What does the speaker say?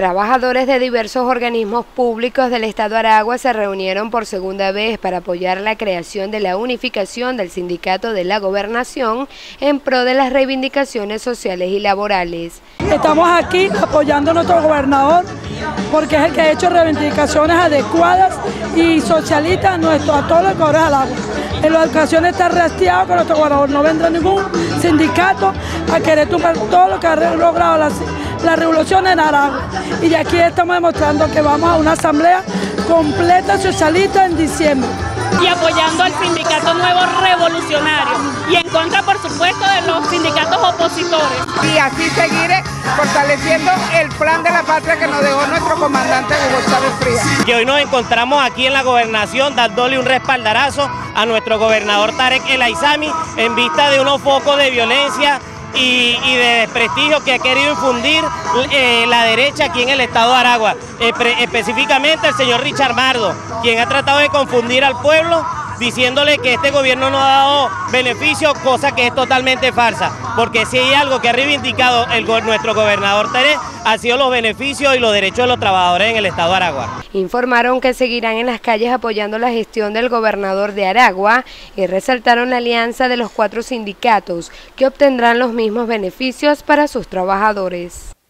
Trabajadores de diversos organismos públicos del Estado Aragua se reunieron por segunda vez para apoyar la creación de la unificación del Sindicato de la Gobernación en pro de las reivindicaciones sociales y laborales. Estamos aquí apoyando a nuestro gobernador porque es el que ha hecho reivindicaciones adecuadas y socialistas a todos los cobradores al agua. En la educación está rastreado que nuestro gobernador no vendrá ningún sindicato a querer tumbar todo lo que ha logrado la revolución en Aragua. Y de aquí estamos demostrando que vamos a una asamblea completa socialista en diciembre. Y apoyando al sindicato nuevo revolucionario y en contra, por supuesto, de los sindicatos opositores. Y así seguiré fortaleciendo el plan de la patria que nos dejó nuestro comandante Hugo Chávez Frías. Que hoy nos encontramos aquí en la gobernación dándole un respaldarazo a nuestro gobernador Tarek El Aizami en vista de unos focos de violencia y de desprestigio que ha querido infundir la derecha aquí en el estado de Aragua, específicamente el señor Richard Mardo, quien ha tratado de confundir al pueblo diciéndole que este gobierno no ha dado beneficio, cosa que es totalmente falsa, porque si hay algo que ha reivindicado nuestro gobernador Tarek, ha sido los beneficios y los derechos de los trabajadores en el estado de Aragua. Informaron que seguirán en las calles apoyando la gestión del gobernador de Aragua y resaltaron la alianza de los 4 sindicatos que obtendrán los mismos beneficios para sus trabajadores.